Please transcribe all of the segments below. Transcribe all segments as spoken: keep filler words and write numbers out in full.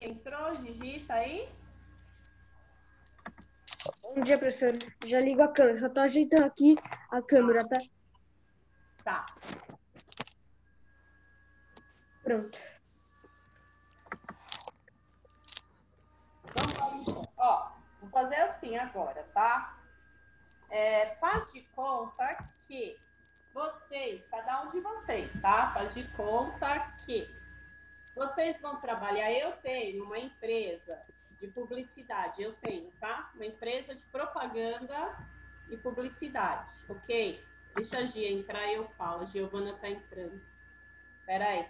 entrou, Gigi, tá aí? Bom dia, professor. Já ligo a câmera. Só tô ajeitando aqui a câmera, tá? Tá. Pronto. Vamos lá, então. Ó, vou fazer assim agora, tá? É, faz de conta que vocês, cada um de vocês, tá? Faz de conta que vocês vão trabalhar. Eu tenho uma empresa de publicidade, eu tenho, tá? Uma empresa de propaganda e publicidade, ok? Deixa a Gia entrar e eu falo. A Giovana tá entrando. Espera aí.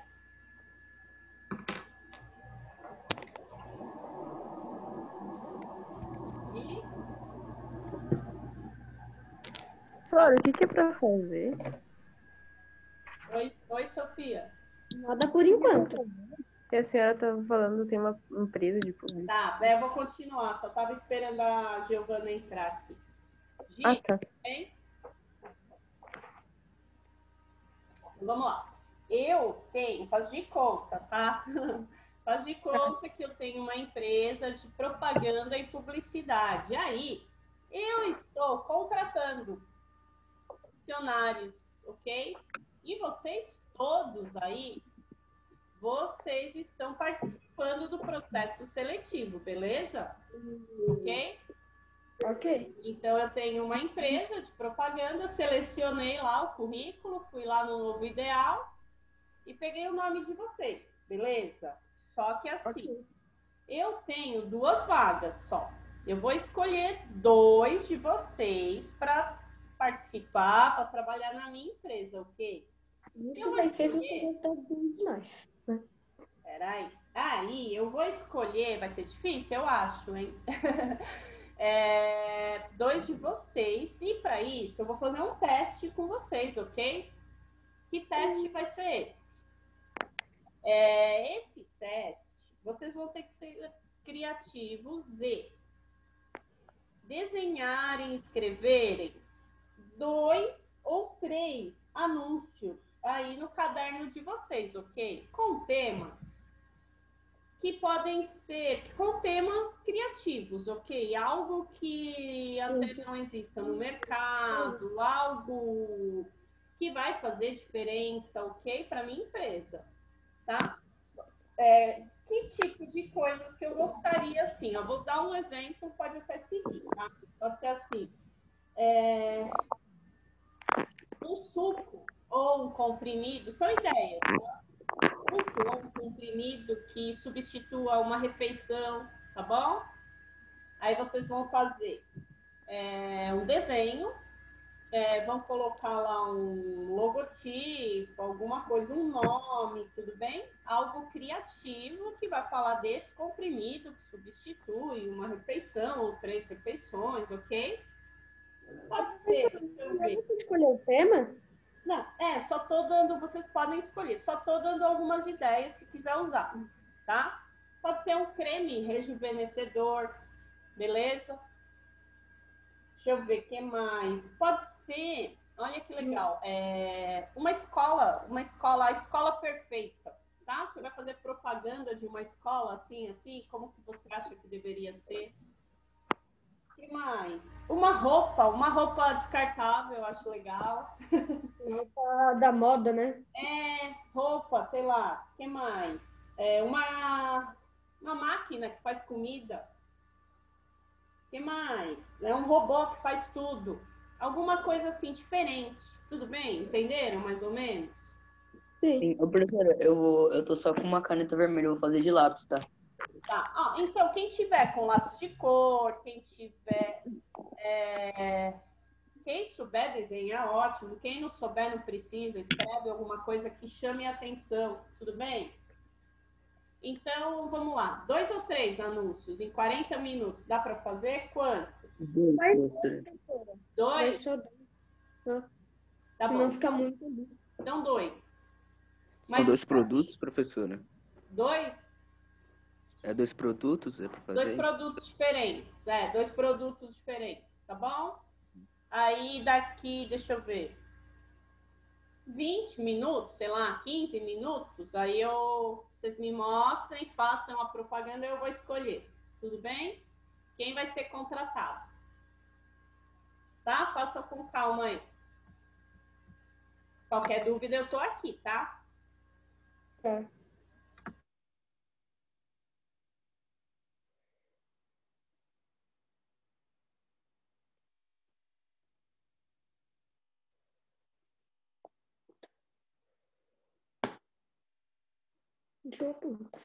E... Professor, o que que é para fazer? Oi, oi, Sofia. Nada por enquanto. E a senhora estava falando, tem uma empresa de publicidade. Tá, daí eu vou continuar. Só tava esperando a Giovana entrar aqui. Gi, Ah, tá. hein? Vamos lá. Eu tenho, faz de conta, tá? Faz de conta que eu tenho uma empresa de propaganda e publicidade. Aí, eu estou contratando funcionários, ok? E vocês todos aí, vocês estão participando do processo seletivo, beleza? Ok? Ok. Então, eu tenho uma empresa de propaganda, selecionei lá o currículo, fui lá no Novo Ideal e peguei o nome de vocês, beleza? Só que assim, Ok. eu tenho duas vagas só. Eu vou escolher dois de vocês para participar, para trabalhar na minha empresa, ok? Isso Eu vai vou ser se escolher... você todos de nós. Né? Peraí. Aí, eu vou escolher, vai ser difícil, eu acho, hein? É, dois de vocês, e para isso eu vou fazer um teste com vocês, ok? Que teste vai ser esse? É, esse teste, vocês vão ter que ser criativos e desenharem, escreverem dois ou três anúncios aí no caderno de vocês, ok? Com temas que podem ser com temas criativos, ok? Algo que até não exista no mercado, algo que vai fazer diferença, ok? Para minha empresa, tá? É, que tipo de coisas que eu gostaria, assim, eu vou dar um exemplo, pode até seguir, tá? Pode ser assim, é, um suco ou um comprimido, são ideias, tá? Um ou um comprimido que substitua uma refeição, tá bom? Aí vocês vão fazer é, um desenho, é, vão colocar lá um logotipo, alguma coisa, um nome, tudo bem? Algo criativo que vai falar desse comprimido que substitui uma refeição ou três refeições, ok? Pode ser, deixa eu ver. Você escolheu o tema? Não, é, só tô dando, vocês podem escolher, só tô dando algumas ideias se quiser usar, tá? Pode ser um creme rejuvenescedor, beleza? Deixa eu ver o que mais. Pode ser, olha que legal, é, uma escola, uma escola, a escola perfeita, tá? Você vai fazer propaganda de uma escola assim, assim, como que você acha que deveria ser? O que mais? Uma roupa, uma roupa descartável, eu acho legal. Roupa da moda, né? É, roupa, sei lá, o que mais? É, uma, uma máquina que faz comida. O que mais? É um robô que faz tudo. Alguma coisa assim diferente. Tudo bem? Entenderam mais ou menos? Sim. Sim, ô, professora, eu, vou, eu tô só com uma caneta vermelha, eu vou fazer de lápis, tá? Tá. Ah, então, quem tiver com lápis de cor, quem tiver. É... Quem souber desenhar, ótimo. Quem não souber, não precisa. Escreve alguma coisa que chame a atenção. Tudo bem? Então, vamos lá. Dois ou três anúncios em quarenta minutos. Dá para fazer quanto? Dois, Vai professora. Vai Dois? só dois. Tá Senão bom. fica muito lindo. Então, dois. São Mas dois produtos, professora? dois? É dois produtos é para Dois fazer? produtos diferentes. É, dois produtos diferentes. Tá bom? Aí, daqui, deixa eu ver. vinte minutos, sei lá, quinze minutos, aí eu Vocês me mostrem, façam a propaganda, eu vou escolher. Tudo bem? Quem vai ser contratado? Tá? Faça com calma aí. Qualquer dúvida, eu tô aqui, tá? Tá. Deixa eu apontar.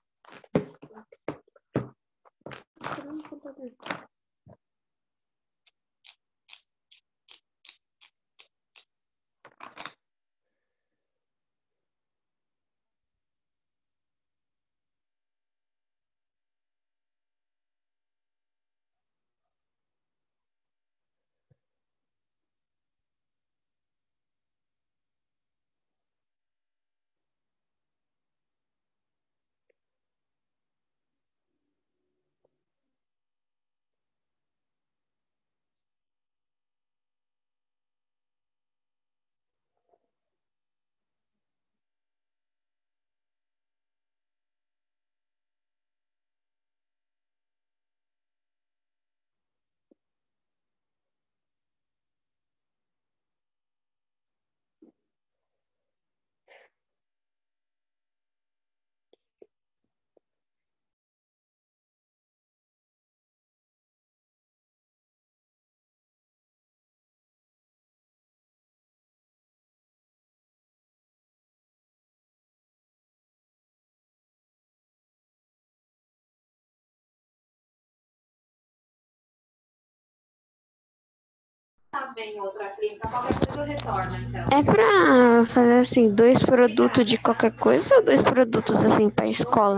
É pra fazer assim, dois produtos de qualquer coisa ou dois produtos assim pra escola?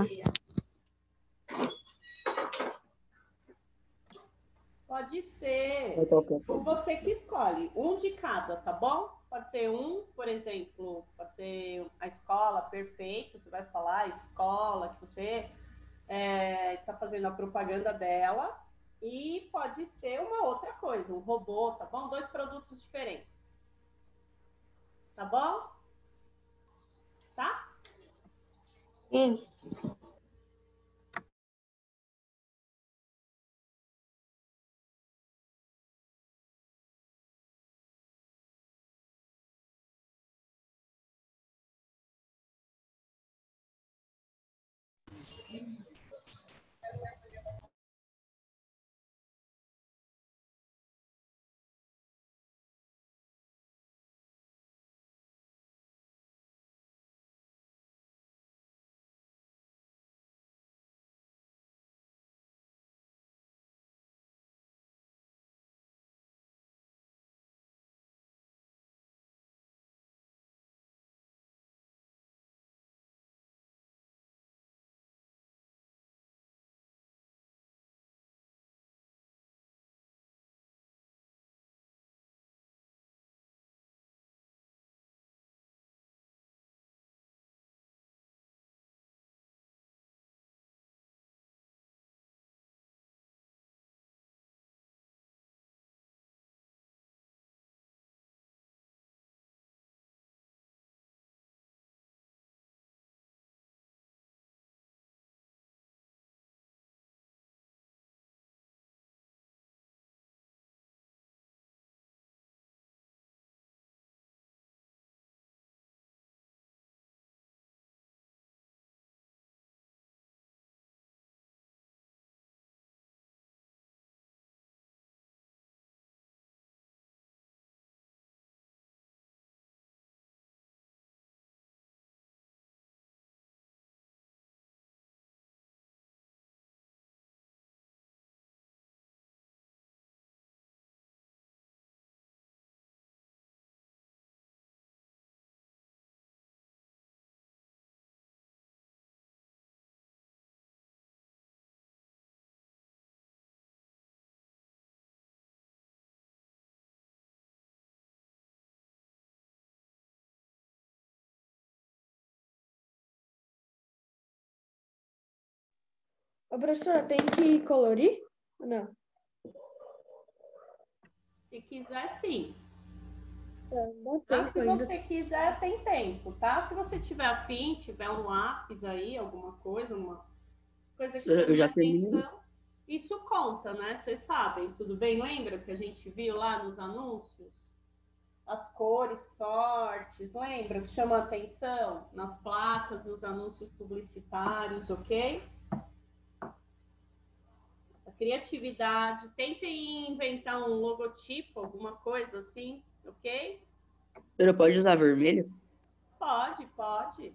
Pode ser. É qualquer Ou coisa. você que escolhe. Um de cada, tá bom? Pode ser um, por exemplo, pode ser a escola, perfeito. Você vai falar a escola que você é, está fazendo a propaganda dela. E pode ser uma outra coisa, um robô, tá bom? Dois produtos diferentes. Tá bom? Tá? Sim. Ô, professora, tem que colorir? Ou não? Se quiser, sim. É, dá Mas tempo se ainda. você quiser, tem tempo, tá? Se você tiver afim, tiver um lápis aí, alguma coisa, uma coisa que Eu chame a já terminei. atenção, isso conta, né? Vocês sabem, tudo bem? Lembra que a gente viu lá nos anúncios? As cores fortes, lembra que chama a atenção? Nas placas, nos anúncios publicitários, ok? A criatividade, tentem inventar um logotipo, alguma coisa assim, ok? Você pode usar vermelho? Pode, pode.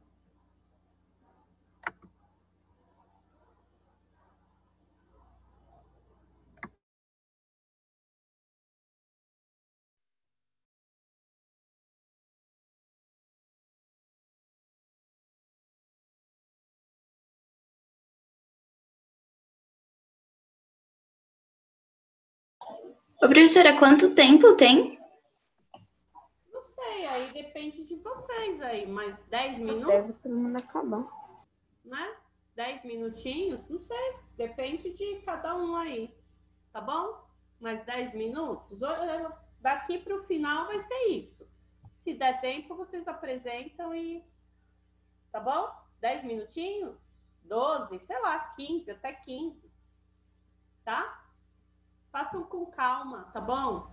Ô, professora, quanto tempo tem? Não sei, aí depende de vocês aí, mas dez Deve minutos, todo mundo acabar. né? Dez minutinhos, não sei, depende de cada um aí, tá bom? Mais dez minutos, daqui para o final vai ser isso. Se der tempo, vocês apresentam e, tá bom? Dez minutinhos, doze, sei lá, quinze, até quinze, tá? Façam com calma, tá bom?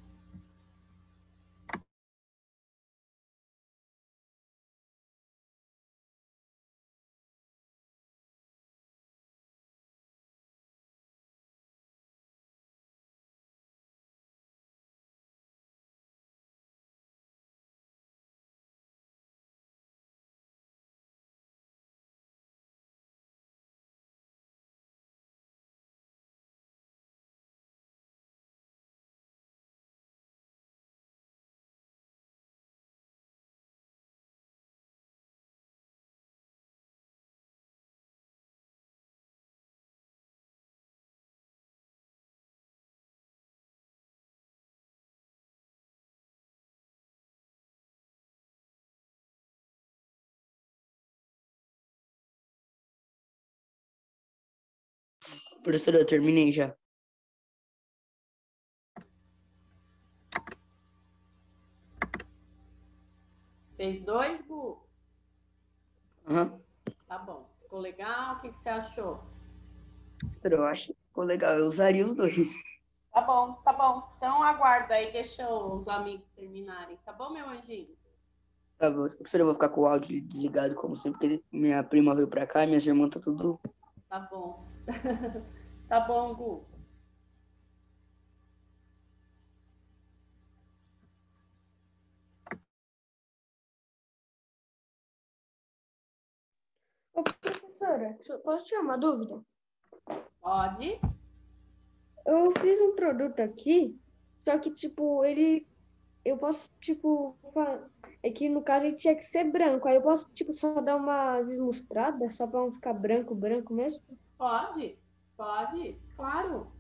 Professora, eu terminei já. Fez dois, Bu? Aham. Tá bom. Ficou legal? O que, que você achou? Professora, eu acho que ficou legal. Eu usaria os dois. Tá bom, tá bom. Então aguarda aí, deixa os amigos terminarem. Tá bom, meu anjinho? Tá bom. Professora, eu vou ficar com o áudio desligado, como sempre, porque minha prima veio pra cá e minhas irmãs tá tudo. Tá bom. Tá bom, Gu. Ô, professora, posso tirar uma dúvida? Pode? Eu fiz um produto aqui, só que, tipo, ele. Eu posso, tipo. fa- É que no caso ele tinha que ser branco. Aí eu posso, tipo, só dar uma deslustrada, só pra não ficar branco, branco mesmo? Pode? Pode? Claro.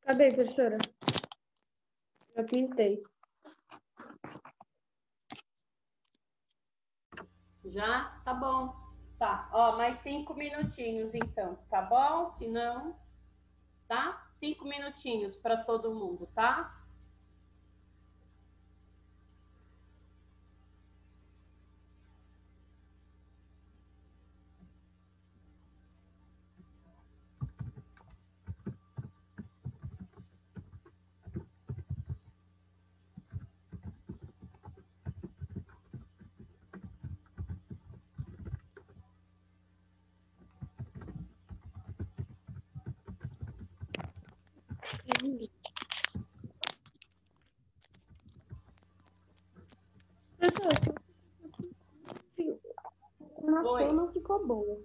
Cadê, professora? Já pintei. Já? Tá bom. Tá, ó, mais cinco minutinhos então, tá bom? Se não, tá? Cinco minutinhos para todo mundo, tá? Professora, a Oi. ação não ficou boa.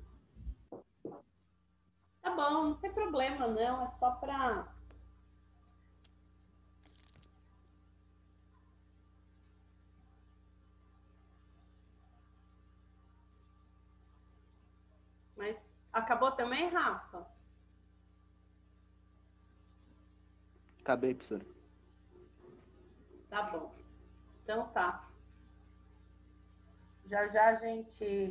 Tá bom, não tem problema não, é só para Mas acabou também, Rafa? Acabei, professora. Tá bom. Então tá. Já já a gente...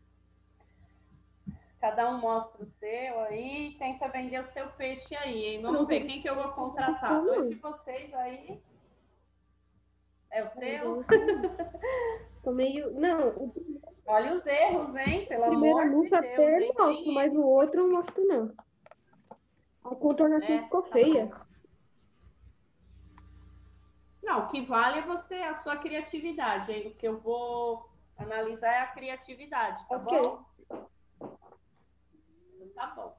Cada um mostra o seu aí e tenta vender o seu peixe aí, hein? Vamos ver quem que eu vou contratar. Dois de vocês aí. É o seu? Tô meio... Não, o Olha os erros, hein? Pelo primeiro amor de nunca Deus, até hein? mostro, Tem mas o outro eu não mostro, não. A contornação É, ficou tá feia. bom. Não, o que vale é você, a sua criatividade, hein? O que eu vou analisar é a criatividade, tá Ok. bom? Então tá bom.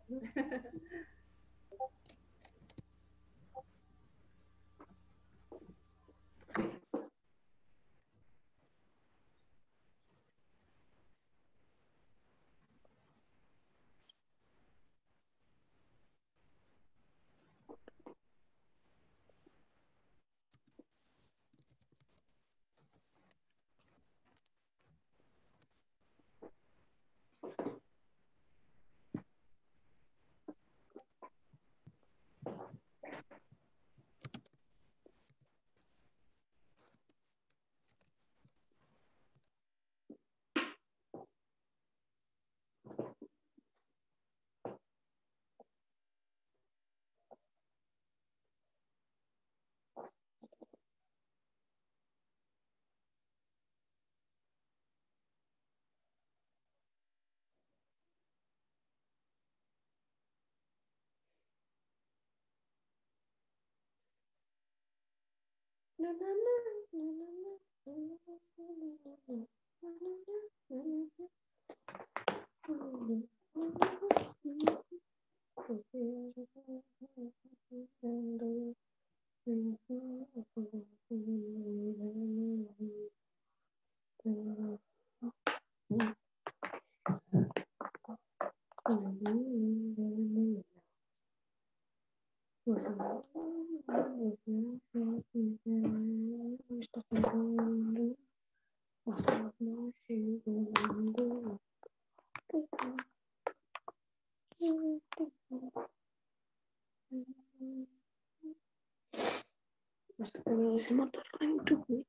Esse motor é muito ruim.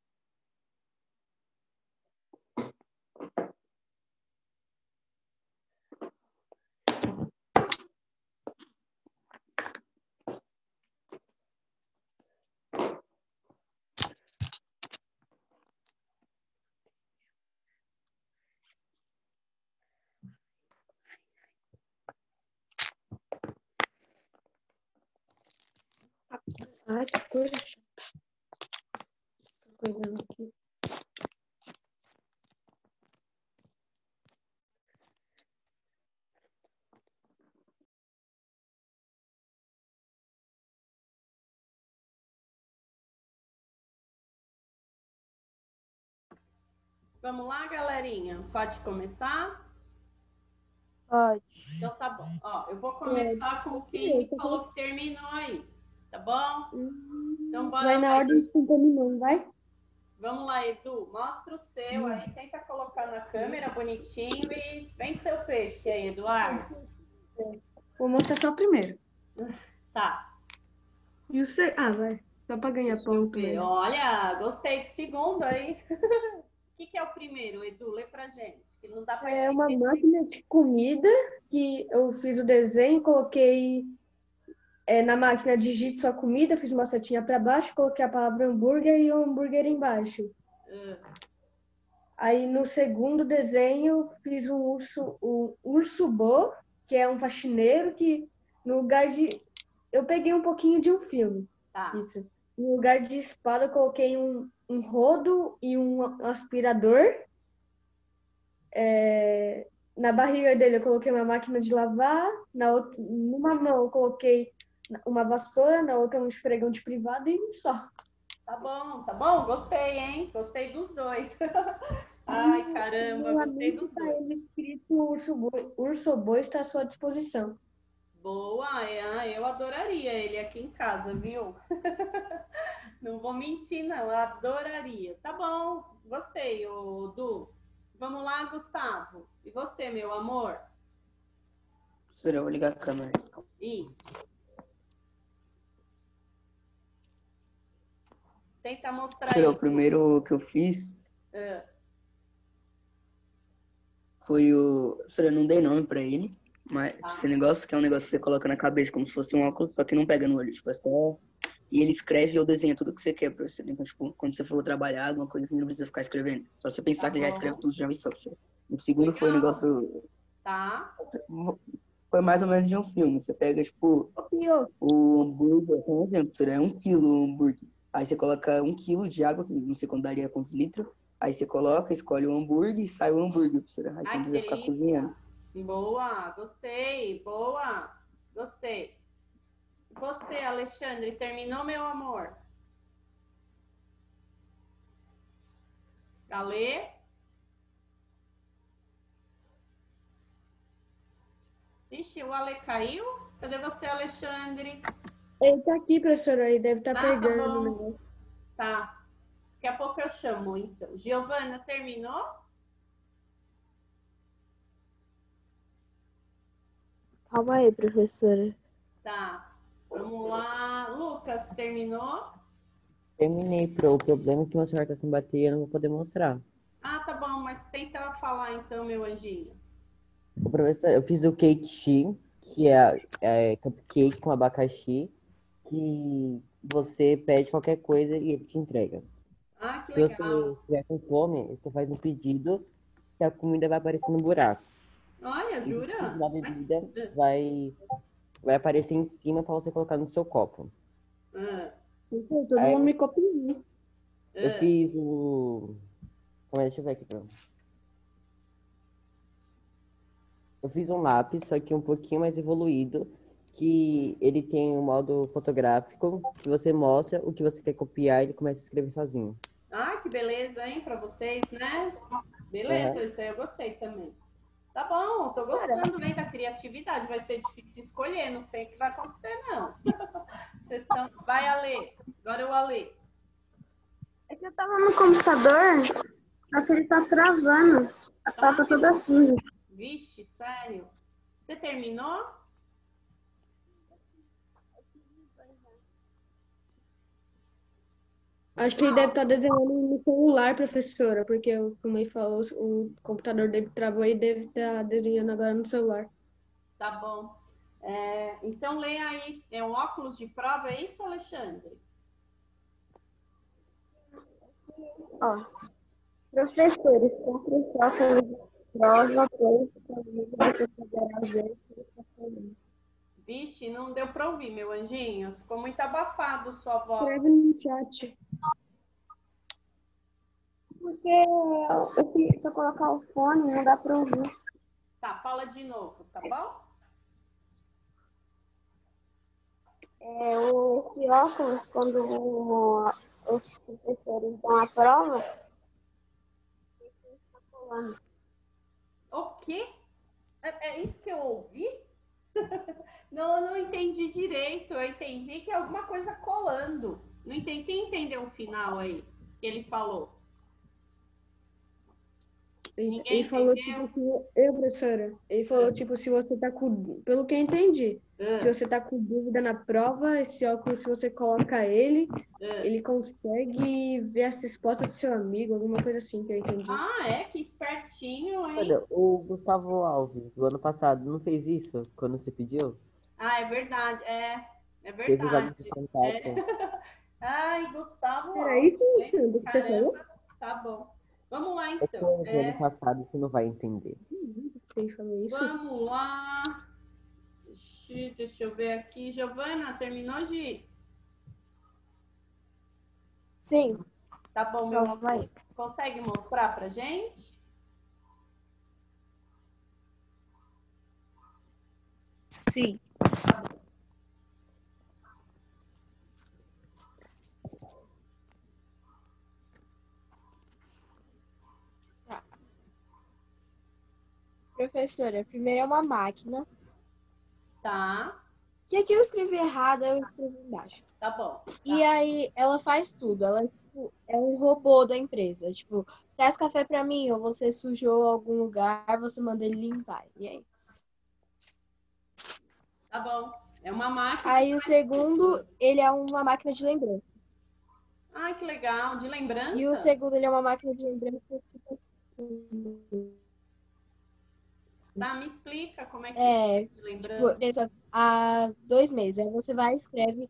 Ai, que coisa chata. Tô coisando aqui. Vamos lá, galerinha? Pode começar? Pode. Então tá bom. Ó, eu vou começar com quem falou que terminou aí, tá bom? Então bora Vai na lá, ordem Edu. de quem terminou, vai? Vamos lá, Edu. Mostra o seu aí, tenta colocar na câmera bonitinho e vem seu peixe aí, Eduardo. Vou mostrar só o primeiro. Tá. E o se... Ah, vai. Só pra ganhar Deixa eu ponto. ver. Né? Olha, gostei do segundo aí. O que, que é o primeiro, Edu? Lê pra gente, que não dá pra É uma entender. máquina de comida que eu fiz o desenho, coloquei é, na máquina, digite sua comida, fiz uma setinha para baixo, coloquei a palavra hambúrguer e o hambúrguer embaixo. Ah, Aí no segundo desenho fiz um urso, um urso bo, que é um faxineiro que no lugar de... Eu peguei um pouquinho de um filme. tá. Isso. No lugar de espada, eu coloquei um, um rodo e um aspirador. É, na barriga dele, eu coloquei uma máquina de lavar. Na outra, numa mão, eu coloquei uma vassoura, na outra, um esfregão de privado e só. Tá bom, tá bom? Gostei, hein? Gostei dos dois. Ai, caramba, gostei dos Está dois. ele escrito Urso Boi, Urso Boi está à sua disposição. Boa, é, eu adoraria ele aqui em casa, viu? Não vou mentir, não, eu adoraria. Tá bom, gostei, ô, Du. Vamos lá, Gustavo. E você, meu amor? Professora, eu vou ligar a câmera. Isso. Tenta mostrar Professora, aí. o primeiro que eu fiz Ah, foi o... Professora, eu não dei nome pra ele, mas Tá. esse negócio que é um negócio que você coloca na cabeça como se fosse um óculos, só que não pega no olho, tipo, é só... E ele escreve ou desenha tudo que você quer, professor. Então, tipo, quando você for trabalhar, alguma coisa assim, não precisa ficar escrevendo. Só você pensar Tá que já bom. escreve tudo, já vai só, professor. O segundo foi um Legal. negócio... tá. Foi mais ou menos de um filme. Você pega, tipo, o hambúrguer, por exemplo, professor, é um quilo o hambúrguer. Aí você coloca um quilo de água, que não sei quanto daria quantos litros. Aí você coloca, escolhe o hambúrguer e sai o hambúrguer, professor. Aí você Ai, não que precisa ficar delícia. cozinhando. Boa, gostei, boa. Gostei. Você, Alexandre, terminou, meu amor? Ale? Ixi, o Ale caiu? Cadê você, Alexandre? Ele tá aqui, professora, ele deve estar Ah, tá pegando o bom. negócio. Tá. Daqui a pouco eu chamo, então. Giovana, terminou? Calma aí, professora. Tá. Vamos lá. Lucas, terminou? Terminei, pro. O problema é que meu celular tá sem bateria, eu não vou poder mostrar. Ah, tá bom, mas tenta falar então, meu anjinho. O professor, eu fiz o cake she, que é, é cupcake com abacaxi, que você pede qualquer coisa e ele te entrega. Ah, que Se você legal. estiver com fome, você faz um pedido que a comida vai aparecer no buraco. Olha, E se jura? uma bebida vai, vai aparecer em cima para você colocar no seu copo. Ah, Todo Aí mundo eu, me copia. eu ah. fiz o... Calma aí, deixa eu ver aqui, pronto. Eu fiz um lápis, só que um pouquinho mais evoluído, que ele tem um modo fotográfico, que você mostra o que você quer copiar e ele começa a escrever sozinho. Ah, que beleza, hein, pra vocês, né? Beleza, Uhum. isso aí eu gostei também. Tá bom, tô gostando bem da criatividade. Vai ser difícil escolher, não sei o que vai acontecer, não. Vocês estão... Vai, Ale. Agora eu Ale. É que eu tava no computador, só que ele tá travando. A tela tá toda cinza. Vixe, sério. Você terminou? Acho que ele deve estar desenhando no celular, professora, porque, como ele falou, o computador dele travou e deve estar desenhando agora no celular. Tá bom. É, então, lê aí. É um óculos de prova, é isso, Alexandre? Ó, professores, compre óculos de prova, pois você poderá ver o que está fazendo. Vixe, não deu pra ouvir, meu anjinho. Ficou muito abafado sua voz. Escreve no chat. Porque eu, se eu colocar o fone, não dá pra ouvir. Tá, fala de novo, tá bom? É, o, esse óculos, quando o, os professores dão a prova, ele está colando. O quê? É, é isso que eu ouvi? Não, eu não entendi direito. Eu entendi que é alguma coisa colando. Não entendi. Quem entendeu o final aí que ele falou? Ele, Ninguém ele falou, entendeu? tipo, que eu, professora, ele falou, tipo, se você tá com, pelo que eu entendi, Ah, Se você tá com dúvida na prova, esse óculos, se você coloca ele, ah. ele consegue ver as respostas do seu amigo, alguma coisa assim que eu entendi. Ah, é? Que espertinho, hein? Olha, o Gustavo Alves, do ano passado, não fez isso quando você pediu? Ah, é verdade. É, é Teve os álbuns verdade. de contato. É. Ai, Gustavo Era Alves, isso, hein? Sandro, que você falou? Caramba, tá bom. Vamos lá, É então. coisa do ano É, passado, você não vai entender. Você falou isso? vamos lá. Deixa, deixa eu ver aqui. Giovana, terminou, Gi? Sim, Tá bom, meu calma aí. amor. Consegue mostrar pra gente? Sim. Tá. Professora, primeiro é uma máquina. Tá, Que aqui eu escrevi errado, eu escrevi embaixo. tá bom. E aí ela faz tudo. Ela tipo, é um robô da empresa. Tipo, traz café pra mim, ou você sujou algum lugar, você manda ele limpar. E é isso. Tá bom. É uma máquina. Aí o segundo, ele é uma máquina de lembranças. Ai, que legal. De lembrança? E o segundo, ele é uma máquina de lembranças, tipo assim. Tá, me explica como é que É, é de tipo, lembrança. essa- há dois meses. Aí você vai e escreve.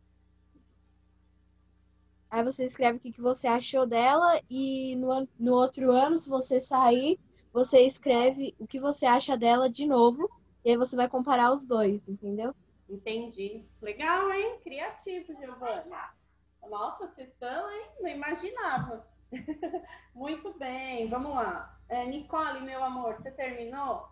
Aí você escreve o que que você achou dela. E no, an- no outro ano, se você sair, você escreve o que você acha dela de novo. E aí você vai comparar os dois, entendeu? Entendi. Legal, hein? Criativo, Giovana. Nossa, vocês estão, hein? Não imaginava. Muito bem, vamos lá. É, Nicole, meu amor, você terminou?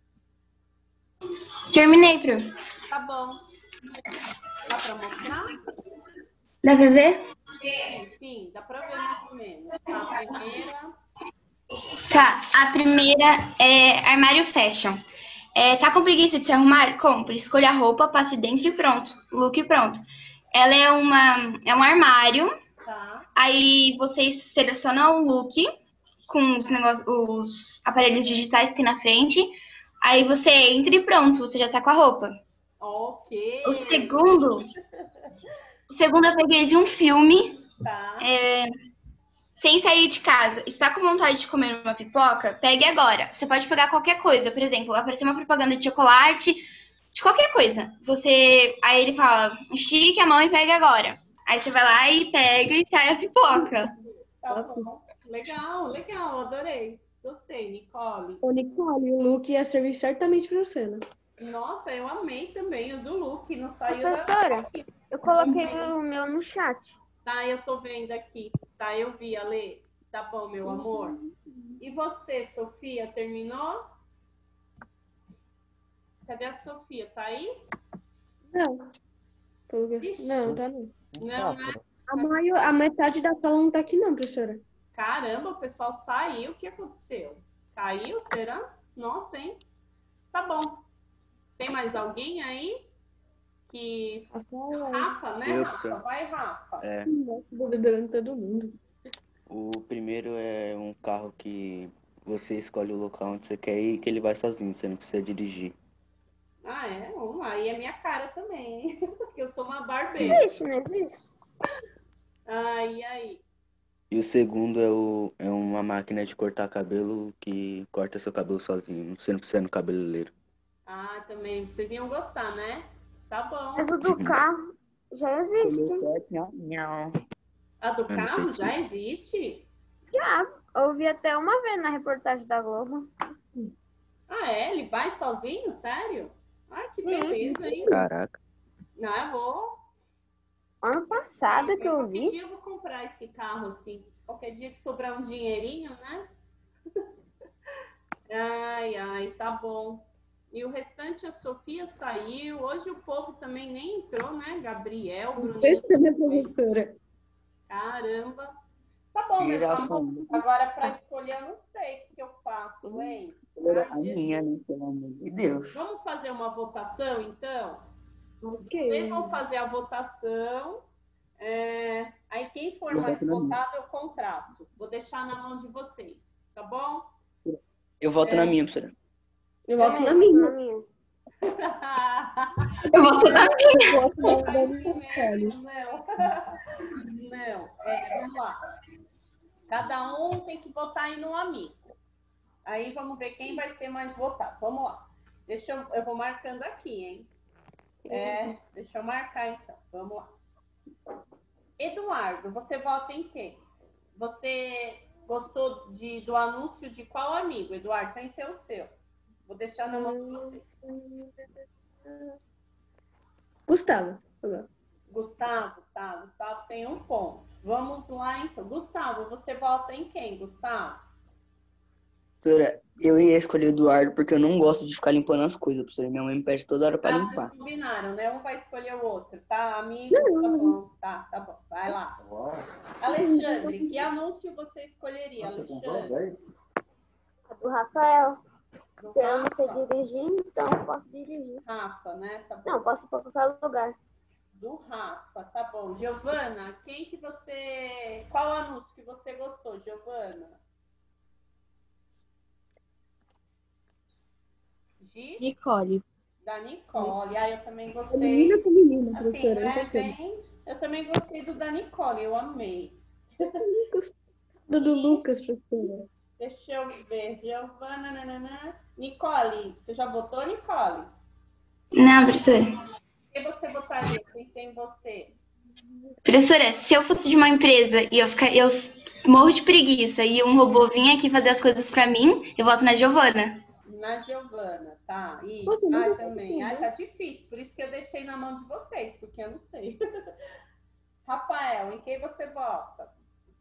Terminei, prof. Tá bom. Dá pra mostrar? Dá pra ver? Sim, sim, dá pra ver mais ou menos. Tá, a primeira. Tá, a primeira é armário fashion. É, tá com preguiça de se arrumar? Compre, escolha a roupa, passe dentro e pronto. Look pronto. Ela é uma é um armário. Tá. Aí vocês selecionam o look com os, negócios, os aparelhos digitais que tem na frente. Aí você entra e pronto, você já tá com a roupa. Ok. O segundo, o segundo eu peguei de um filme, Tá. é, sem sair de casa. Está com vontade de comer uma pipoca? Pegue agora. Você pode pegar qualquer coisa. Por exemplo, apareceu uma propaganda de chocolate, de qualquer coisa. Você, aí ele fala, estique a mão e pegue agora. Aí você vai lá e pega e sai a pipoca. Tá bom. Legal, legal, adorei. Gostei, Nicole. Ô, Nicole, o look ia servir certamente pra você, né? Nossa, eu amei também o do look. Não saiu da... Professora, eu coloquei o meu no chat. Tá, eu tô vendo aqui. Tá, eu vi, Ale. Tá bom, meu amor. E você, Sofia, terminou? Cadê a Sofia? Tá aí? Não. Pelo que- Ixi. Não, tá não. Não, né? A, maior, a metade da sala não tá aqui não, professora. Caramba, o pessoal saiu. O que aconteceu? Caiu, será? Nossa, hein? Tá bom. Tem mais alguém aí? Que... Rafa, né, Eu, Rafa? professor. Vai, Rafa. É, Vou beberando todo mundo. o primeiro é um carro que você escolhe o local onde você quer ir e que ele vai sozinho, você não precisa dirigir. Ah, é? Vamos lá. E é minha cara também, hein? Porque eu sou uma barbeira. Existe, não existe? Ah, e aí? E o segundo é, o, é uma máquina de cortar cabelo que corta seu cabelo sozinho, você não precisa ir no cabeleireiro. Ah, também. Vocês iam gostar, né? Tá bom. Mas o do carro já existe. A do Eu não carro sei já existe? Já. Eu vi até uma vez na reportagem da Globo. Ah, é? Ele vai sozinho? Sério? Ai, que Sim. beleza, hein? Caraca. Não, eu vou. Ano passado que eu Qualquer vi. dia eu vou comprar esse carro assim. Qualquer dia que sobrar um dinheirinho, né? Ai, ai, tá bom. E o restante, a Sofia saiu. Hoje o povo também nem entrou, né? Gabriel, Bruninho. Essa é minha professora. Caramba. Tá bom, meu Geração. amor. Agora, para escolher, eu não sei o que eu faço, hein? Era a Ai, Jesus. minha, né? Pelo amor de Deus. Vamos fazer uma votação, então? Ok. Vocês vão fazer a votação. É, Aí, quem for Eu mais voto na minha. votado, eu contrato. Vou deixar na mão de vocês, tá bom? Eu voto É. na minha, professora. Eu volto É, na eu minha. na minha. Eu voto na minha. Eu gosto da da Não, Nicole. não. Não, é, vamos lá. Cada um tem que votar em um amigo. Aí vamos ver quem vai ser mais votado. Vamos lá. Deixa eu, eu vou marcando aqui, hein? É, deixa eu marcar então. Vamos lá. Eduardo, você vota em quem? Você gostou de, do anúncio de qual amigo, Eduardo? Sem ser o seu. Vou deixar na mão de você. Gustavo. Gustavo, tá. Gustavo tem um ponto. Vamos lá, então. Gustavo, você vota em quem, Gustavo? Professora, eu ia escolher o Eduardo porque eu não gosto de ficar limpando as coisas, professora. Minha mãe me pede toda hora pra Ah, limpar. vocês combinaram, né? Um vai escolher o outro, tá? Amigo, tá bom. Tá, tá bom. Vai lá. Alexandre, que anúncio você escolheria, Alexandre? Do Rafael. Do Eu não sei Rafa? dirigir, então eu posso dirigir. Rafa, né? Tá bom. Não, posso ir para qualquer lugar. Do Rafa, tá bom. Giovana, quem que você... Qual anúncio que você gostou, Giovana? De? Nicole. Da Nicole. Ah, eu também gostei. Menina com menina, Assim, professora. né? Não sei Bem, eu também gostei do da Nicole, eu amei. do do Lucas, professora. Deixa eu ver. Giovana, nananã. Nicole, você já votou, Nicole? Não, professora. Quem você votaria? Quem tem você? Professora, se eu fosse de uma empresa e eu ficar, eu morro de preguiça e um robô vinha aqui fazer as coisas pra mim, eu voto na Giovana. Na Giovana, tá. Isso. Nossa, eu Ai, nunca também. Ai, tá difícil. Por isso que eu deixei na mão de vocês, porque eu não sei. Rafael, em quem você vota?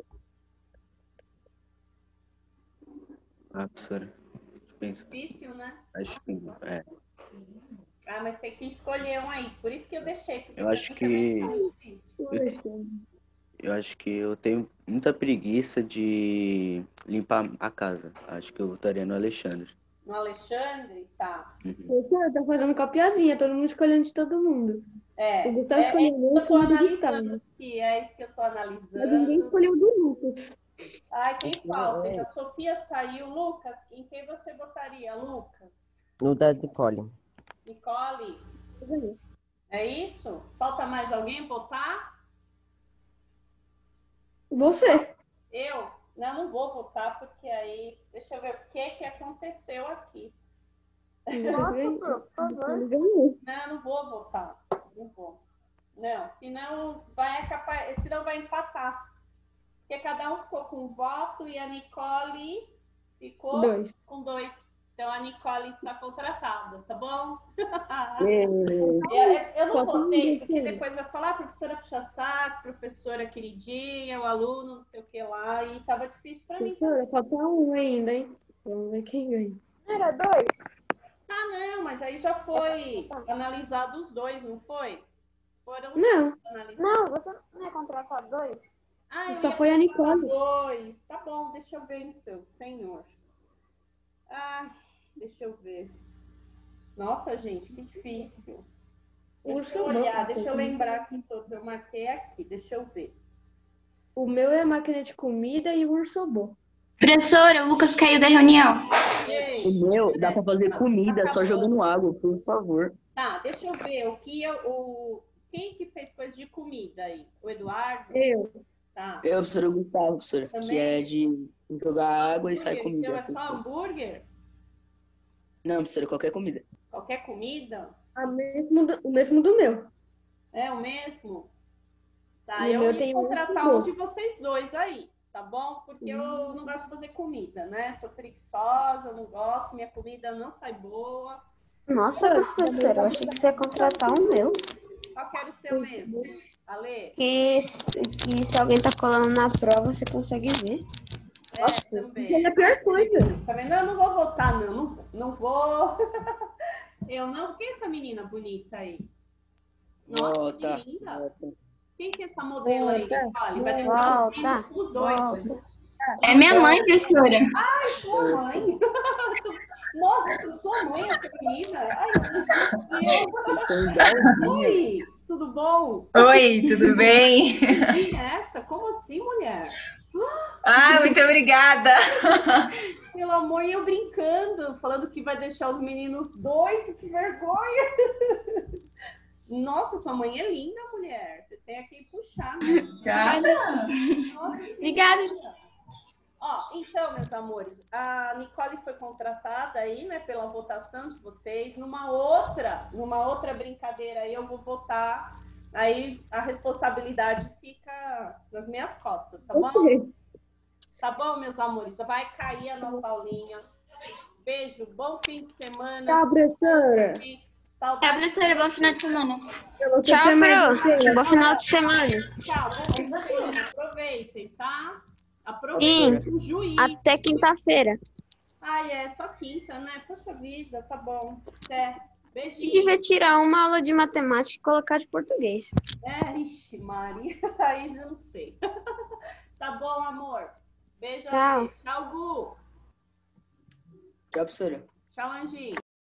Ah, professora. Pensa. Difícil, né? Acho que é. Ah, mas tem que escolher um aí. Por isso que eu deixei. porque Eu acho pra mim também que- tá difícil. Eu acho que eu tenho muita preguiça de limpar a casa. Acho que eu votaria no Alexandre. No Alexandre, tá. Professora, tá fazendo copiazinha, todo mundo escolhendo de todo mundo. É, O Gustavo é, é escolheu isso que o eu tô outro, o analisando Gustavo. aqui. É isso que eu tô Mas ninguém analisando. escolheu o do Lucas. Ai, quem falta? A Sofia saiu. Lucas, em quem você votaria, Lucas? No da Nicole. Nicole? É isso? Falta mais alguém votar? Você. Eu? Não, não vou votar, porque aí... Deixa eu ver o que que aconteceu aqui. Posso, por favor? Não, não vou votar. Não vou. Não, senão vai acabar, senão vai empatar. Porque cada um ficou com um voto e a Nicole ficou Dois. com dois. Então a Nicole está contratada, tá bom? É, Eu, eu não Só tem votei, um porque jeito. depois vai falar professora puxa-saco, professora queridinha, o aluno, não sei o que lá, e tava difícil para mim. Professora, falta um ainda, hein? Vamos ver quem ganha. Era dois? Ah, não, mas aí já foi analisado os dois, não foi? Foram Não. analisados. Não, você não ia contratar dois? Ah, eu Só ia foi a botar Nicole. dois. Tá bom, deixa eu ver então, senhor. Ai, deixa eu ver. Nossa, gente, que difícil. Deixa Urso eu olhar, Bom. deixa eu lembrar aqui todos. Eu marquei aqui, deixa eu ver. O meu é a máquina de comida e o Ursobô. Professora, o Lucas caiu da reunião. Gente, o meu, dá pra fazer comida só jogando água, por favor. tá, deixa eu ver o que eu, o quem que fez coisa de comida aí? O Eduardo? Eu. Tá. Eu, professora Gustavo, professora, que Também? é de jogar água e sai Hambúrguer, seu comida. é só hambúrguer? Não, professora, qualquer comida. Qualquer comida? A mesmo do- o mesmo do meu. É o mesmo? Tá, E o eu meu ia tem um contratar muito um de vocês dois aí, tá bom? Porque eu não gosto de fazer comida, né? Sou preguiçosa, não gosto, minha comida não sai boa. Nossa, professora, eu achei que você ia contratar o meu. Qual que era o seu mesmo? Ale? Que, que se alguém tá colando na prova, você consegue ver. É, também. Isso é a pior coisa. Tá vendo? Eu não vou votar, não. Não, não vou. Eu não. Quem é essa menina bonita aí? Nossa, Volta. que linda. Quem que é essa modelo aí? Volta. Olha, vai tentar Volta. os dois. Volta. É minha mãe, professora. Sua mãe? Nossa, sua mãe, essa menina? Ai, meu Deus. Oi, tudo bom? Oi, tudo bem? Quem é essa? Como assim, mulher? Ah, muito obrigada. Meu pelo amor, e eu brincando, falando que vai deixar os meninos doidos, que vergonha. Nossa, sua mãe é linda, mulher. Você tem a quem puxar, né? Obrigada. Obrigada. Ó, então, meus amores, a Nicole foi contratada aí, né, pela votação de vocês. Numa outra, numa outra brincadeira aí, eu vou votar. Aí a responsabilidade fica nas minhas costas, tá bom? Tá bom, meus amores? Vai cair a nossa aulinha. Beijo, bom fim de semana. Tchau, professora. Tchau, professora. Bom final de semana. Tchau, Pro. Bom final de semana. Tchau, bom fim de semana. Aproveitem, tá? Aproveitem Sim, o juiz. até quinta-feira. Ai, é só quinta, né? Poxa vida, tá bom. Até. Beijinho. Devia tirar uma aula de matemática e colocar de português. É, ixi, Maria. Aí já não sei. Tá bom, amor. Beijo. Tchau. Aí. Tchau, Gu. Tchau, professora. Tchau, Angie.